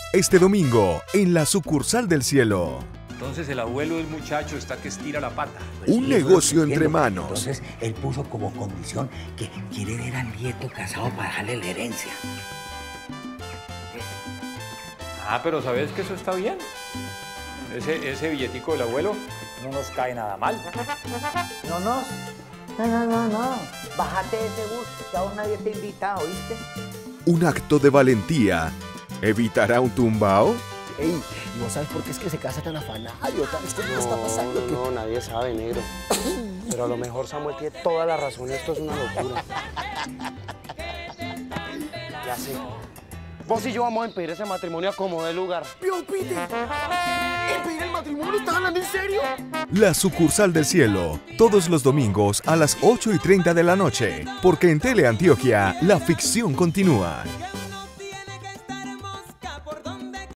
este domingo en la sucursal del cielo. Entonces el abuelo del muchacho está que estira la pata. Un negocio entre manos. Entonces él puso como condición que quiere ver al nieto casado para darle la herencia. Ah, pero ¿sabes que eso está bien? Ese billetico del abuelo no nos cae nada mal. No. Bájate de ese bus, que aún nadie te ha invitado, ¿oíste? Un acto de valentía. ¿Evitará un tumbao? Ey, ¿y vos sabes por qué es que se casa tan afanado? ¿Qué le está pasando? No, nadie sabe, negro. Pero a lo mejor Samuel tiene toda la razón, esto es una locura. Ya sé. Vos y yo vamos a impedir ese matrimonio a como dé lugar. ¡Vio, Pite! ¿Impedir el matrimonio? ¿Estás hablando en serio? La sucursal del cielo, todos los domingos a las 8:30 de la noche, porque en Teleantioquia la ficción continúa.